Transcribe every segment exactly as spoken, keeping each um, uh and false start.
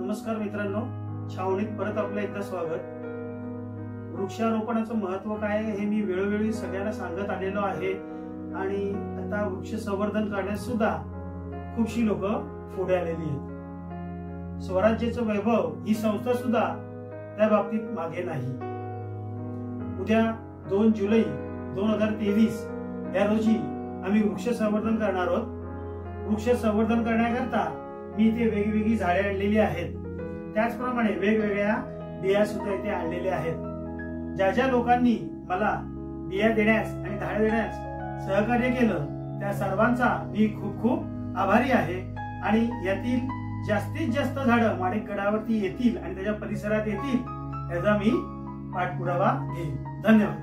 नमस्कार मित्रांनो, छावणीत परत आपलं एकदा स्वागत। वृक्षारोपणाचं महत्त्व काय हे मी वेळोवेळी सगळ्यांना सांगत आलेलो आहे आणि आता वृक्ष संवर्धन करण्यास सुद्धा खूपशी लोक पुढे आलेली आहेत। स्वराज्याचं वैभव ही संस्था सुद्धा त्या बाबतीत मागे नाही। उद्या दोन जुलै दोन हजार तेवीस या रोजी आम्ही वृक्ष संवर्धन करणार आहोत। वृक्ष संवर्धन करण्याकरता मी इथे वेगवेगळी झाडे आणलेली आहेत, त्याचप्रमाणे वेगवेगळ्या बिया सुद्धा इथे आणलेल्या आहेत। ज्या ज्या लोकांनी मला बिया देण्यास आणि झाडे देण्यास सहकार्य केलं त्या सर्वांचा मी खूप खूप आभारी आहे आणि यातील जास्तीत जास्त झाडं माणिकगडावरती येतील आणि त्याच्या परिसरात येतील याचा मी पाठपुरावा घेईन। धन्यवाद।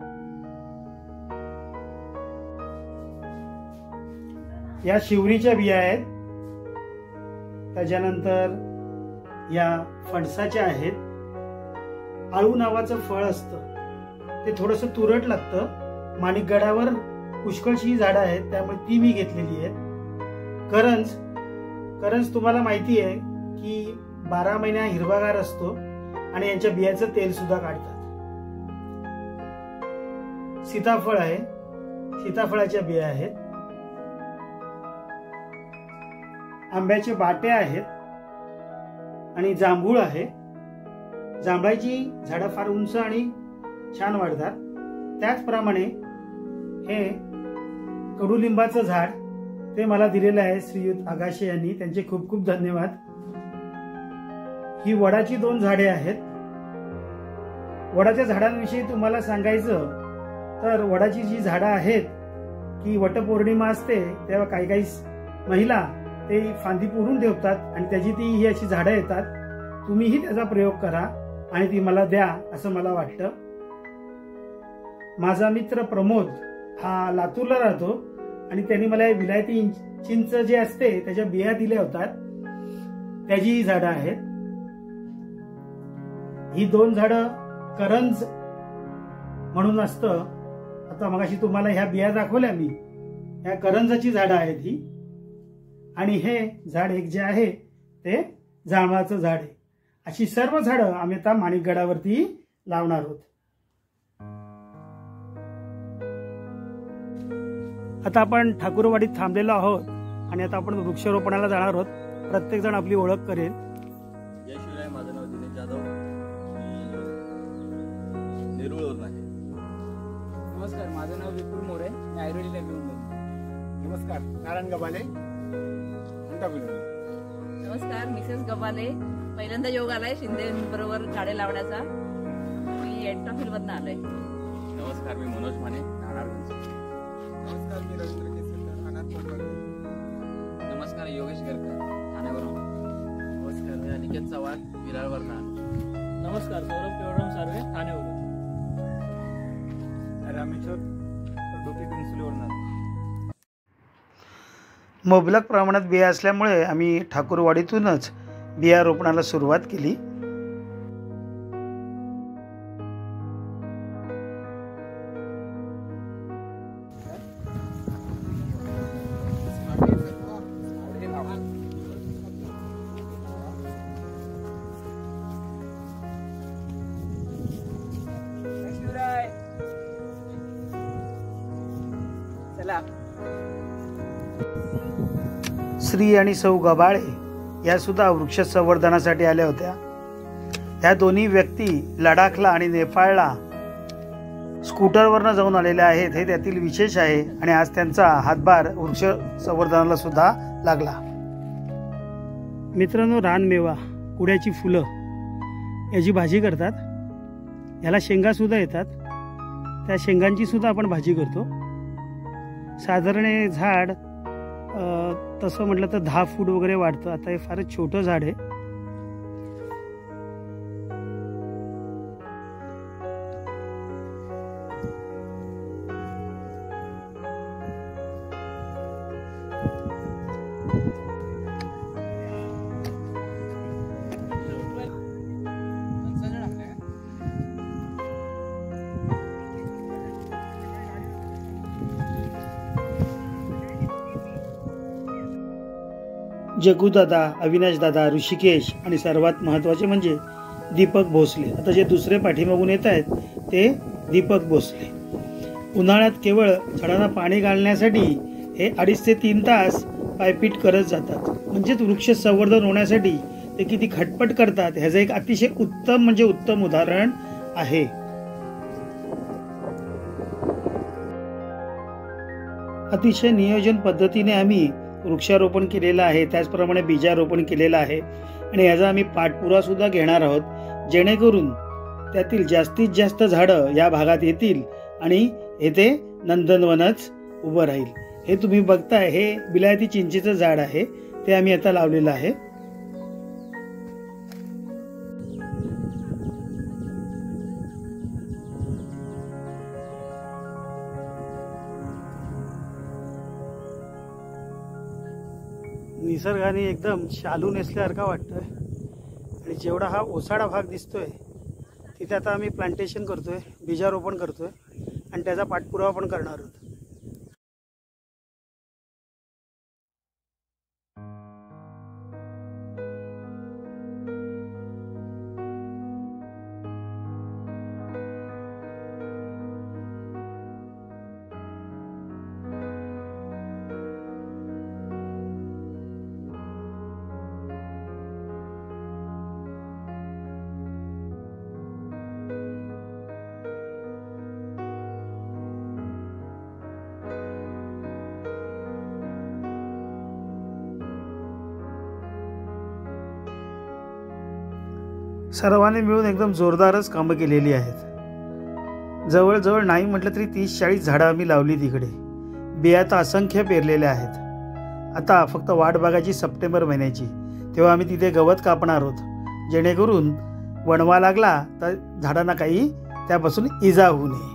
या शिवरीच्या बिया आहेत, त्याच्यानंतर या फणसाच्या आहेत। आळू नावाचं फळ असतं, ते थोडंसं तुरट लागतं। माणिकगडावर पुष्कळशी झाडं आहेत त्यामुळे ती मी घेतलेली आहेत। करंज करंज तुम्हाला माहिती आहे की बारा महिना हिरवागार असतो आणि यांच्या बियाचं तेल सुद्धा काढतात। सीताफळ आहे, सीताफळाच्या बिया आहेत। आंब्याचे बाटे आहेत आणि जांभूळ आहे। जांभळाची झाडं फार उंच आणि छान वाढतात। त्याचप्रमाणे हे कडुलिंबाचं झाड ते मला दिलेलं आहे श्रीयुत आगाशे यांनी, त्यांचे खूप खूप धन्यवाद। ही वडाची दोन झाडे आहेत। वडाच्या झाडांविषयी तुम्हाला सांगायचं तर वडाची जी झाडं आहेत की वटपौर्णिमा असते तेव्हा काही काही महिला ते फांदी पुरून ठेवतात आणि त्याची ती ही अशी झाडं येतात। तुम्हीही त्याचा प्रयोग करा आणि ती मला द्या असं मला वाटतं। माझा मित्र प्रमोद हा लातूरला राहतो आणि त्यांनी मला विलायती चिंच जे असते त्याच्या बिया दिल्या होतात, त्याची ही झाडं आहेत। ही दोन झाडं करंज म्हणून असतं। आता मगाशी तुम्हाला ह्या बिया दाखवल्या मी, ह्या करंजाची झाडं आहेत ही। आणि हे झाड एक जे आहे ते जांभळाचं झाड आहे। अशी सर्व झाडं आम्ही आता माणिकगडावरती लावणार आहोत। आता आपण ठाकूरवाडीत थांबलेलो आहोत आणि आता आपण वृक्षारोपणाला जाणार आहोत। प्रत्येक जण आपली ओळख करेल। जय शिवराय, माझं नाव दिनेश जाधव, मी नेरुळवरून आहे। नमस्कार, माझं नाव विपुल मोरे, मी आयुर्वेदिक लायब्ररीमधून। नमस्कार, नारायण गबाले, नमस्कार, मिसेस गबाले, पहिल्यांदा योग आलाय शिंदे बरोबर झाडे लावण्याचा। मी एंटॉफिल मधून आलोय। नमस्कार, मी मनोज माने, नाणारगंज। नमस्कार, मी रवींद्र केसरकर, अनाथ। नमस्कार, योगेश गरकर, ठाण्यावरून। नमस्कार, मी अनिकेत चव्हाण, विरारवरून आलो। नमस्कार, सौरभ केवडराम सार्वे, ठाण्यावरून। रामेश्वर डोके कन्सुलीवरून आलो। मुबलक प्रमाणात बिया असल्यामुळे आम्ही ठाकूरवाडीतूनच बिया रोपणाला सुरुवात केली। चला, श्री आणि सौ गबाळे या सुद्धा वृक्ष संवर्धनासाठी आल्या होत्या। या दोन्ही व्यक्ती लडाखला आणि नेपाळला स्कूटरवरनं जाऊन आलेल्या आहेत, हे त्यातील विशेष आहे आणि आज त्यांचा हातभार वृक्ष संवर्धनाला सुद्धा लागला। मित्रांनो, रानमेवा, कुड्याची फुलं याची भाजी करतात। याला शेंगा सुद्धा येतात, त्या शेंगांची सुद्धा आपण भाजी करतो। साधारण हे झाड तसं म्हटलं तर दहा फूट वगैरे वाढतं। आता हे फारच छोटं झाड आहे। जगूदादा, अविनाशदादा, ऋषिकेश आणि सर्वात महत्त्वाचे म्हणजे दीपक भोसले. आता जे दुसरे पाठीमागून येत आहेत ते दीपक भोसले. उन्हाळ्यात केवळ झाडांना पाणी घालण्यासाठी हे अडीच ते तीन तास पायपीट करत जातात. म्हणजेच वृक्ष संवर्धन होण्यासाठी ते किती खटपट करतात ह्याचं एक अतिशय उत्तम म्हणजे उत्तम उदाहरण आहे. अतिशय नियोजन पद्धतीने आम्ही वृक्षारोपण केलेलं आहे, त्याचप्रमाणे बीजारोपण केलेलं आहे आणि याचा आम्ही पाठपुरावा सुद्धा घेणार आहोत, जेणेकरून त्यातील जास्तीत जास्त झाडं या भागात येतील आणि येथे नंदनवनच उभं राहील. हे तुम्ही बघताय हे बिलायती चिंचेचं झाड आहे, ते आम्ही आता लावलेलं आहे. निसर्गाने एकदम शालू नेसल्यासारखा वाटतोय आणि जेवढा हा ओसाडा भाग दिसतोय तिथे आता आम्ही प्लांटेशन करतोय, बीजारोपण करतोय आणि त्याचा पाठपुरावा पण करणार आहोत. सर्वांनी मिळून एकदम जोरदारच कामं केलेली आहेत. जवळजवळ नाही म्हटलं तरी तीस चाळीस झाडं आम्ही लावली तिकडे. बिया तर असंख्य पेरलेल्या आहेत. आता फक्त वाट बघायची सप्टेंबर महिन्याची, तेव्हा आम्ही तिथे गवत कापणार आहोत, जेणेकरून वणवा लागला तर झाडांना काही त्यापासून इजा होऊ नये.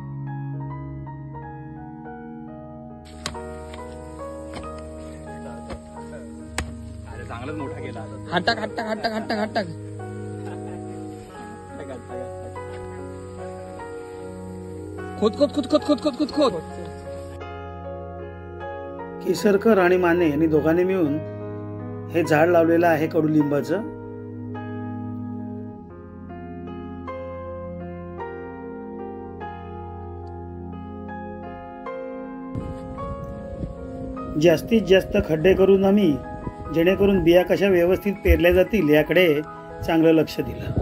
चांगलाच मोठा गेला. हाटाक हाटाक हाटाक हाटाक हाटाक खोद खोद खोद खोद खोद खोद खोद खोद. केसरकर आणि माने यांनी दोघांनी मिळून हे झाड लावलेलं आहे कडुलिंबाचं. जास्तीत जास्त खड्डे करून आम्ही जेणेकरून बिया कशा व्यवस्थित पेरल्या जातील याकडे चांगलं लक्ष दिलं.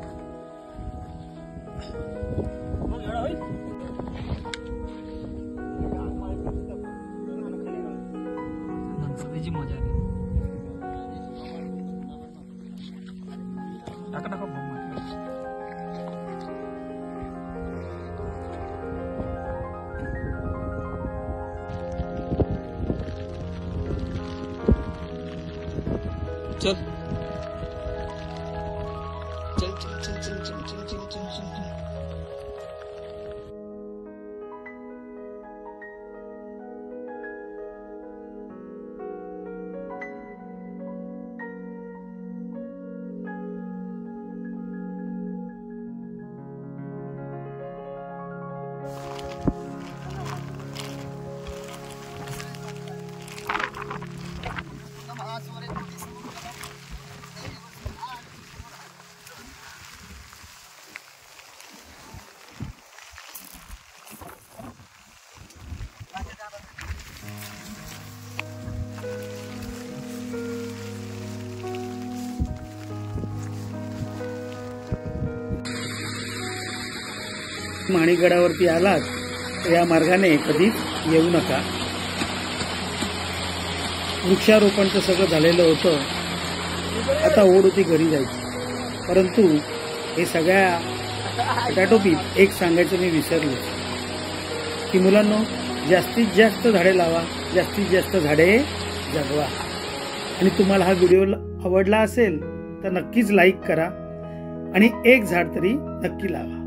चल चल चल चल चल चल चल चल चल चल. माणिकगडावरती आलात तर या मार्गाने कधीच येऊ नका. वृक्षारोपण तर सगळं झालेलं होतं, आता ओढ होती घरी जायची. परंतु हे सगळ्या टोपीत एक सांगायचं मी विसरलो की मुलांनो, जास्तीत जास्त झाडे लावा, जास्तीत जास्त झाडे जगवा. आणि तुम्हाला हा व्हिडिओ आवडला असेल तर नक्कीच लाईक करा आणि एक झाड तरी नक्की लावा.